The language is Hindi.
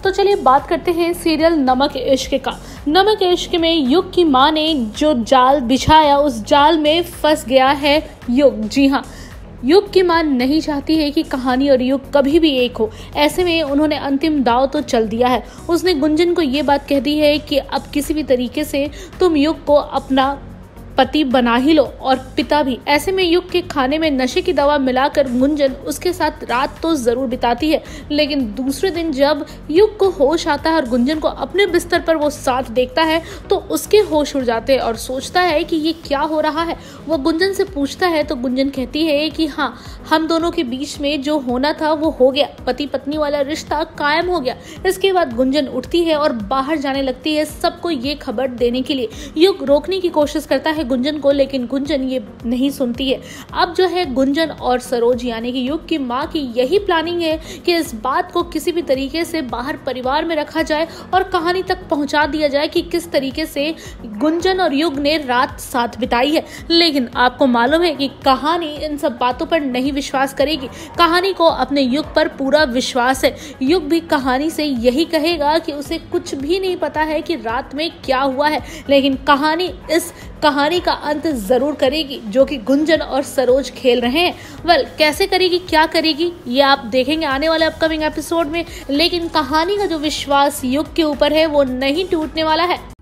तो चलिए बात करते हैं सीरियल नमक इश्क का। नमक इश्क में युग की मां ने जो जाल बिछाया उस जाल में फंस गया है युग। जी हाँ, युग की मां नहीं चाहती है कि कहानी और युग कभी भी एक हो। ऐसे में उन्होंने अंतिम दांव तो चल दिया है। उसने गुंजन को ये बात कह दी है कि अब किसी भी तरीके से तुम युग को अपना पति बना ही लो और पिता भी। ऐसे में युग के खाने में नशे की दवा मिलाकर गुंजन उसके साथ रात तो जरूर बिताती है, लेकिन दूसरे दिन जब युग को होश आता है और गुंजन को अपने बिस्तर पर वो साथ देखता है तो उसके होश उड़ जाते हैं और सोचता है कि ये क्या हो रहा है। वो गुंजन से पूछता है तो गुंजन कहती है कि हाँ, हम दोनों के बीच में जो होना था वो हो गया, पति पत्नी वाला रिश्ता कायम हो गया। इसके बाद गुंजन उठती है और बाहर जाने लगती है सबको ये खबर देने के लिए। युग रोकने की कोशिश करता है गुंजन को, लेकिन गुंजन ये नहीं सुनती है। अब जो है गुंजन और सरोज यानी कि युग की मां की यही प्लानिंग है कि इस बात को किसी भी तरीके से बाहर परिवार में रखा जाए और कहानी तक पहुंचा दिया जाए कि किस तरीके से गुंजन और युग ने रात साथ बिताई है। लेकिन आपको मालूम है कि कहानी इन सब बातों पर नहीं विश्वास करेगी। कहानी को अपने युग पर पूरा विश्वास है। युग भी कहानी से यही कहेगा कि उसे कुछ भी नहीं पता है कि रात में क्या हुआ है, लेकिन कहानी इस कहानी का अंत जरूर करेगी जो कि गुंजन और सरोज खेल रहे हैं। कैसे करेगी, क्या करेगी, ये आप देखेंगे आने वाले अपकमिंग एपिसोड में। लेकिन कहानी का जो विश्वास युग के ऊपर है वो नहीं टूटने वाला है।